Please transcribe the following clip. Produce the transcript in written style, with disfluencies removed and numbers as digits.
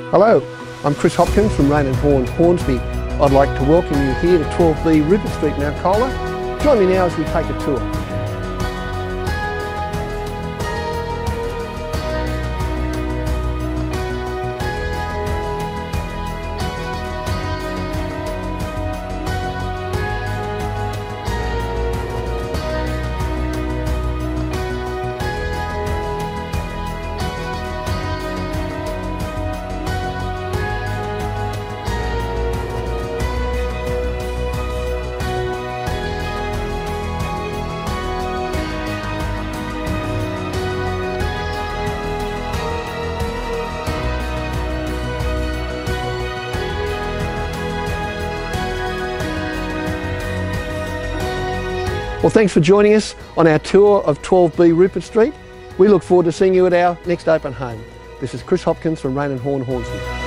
Hello, I'm Chris Hopkins from Raine and Horne, Hornsby. I'd like to welcome you here to 12b Rupert Street, Mount Colah. Join me now as we take a tour. Well, thanks for joining us on our tour of 12b Rupert Street. We look forward to seeing you at our next open home. This is Chris Hopkins from Raine and Horne, Hornsby.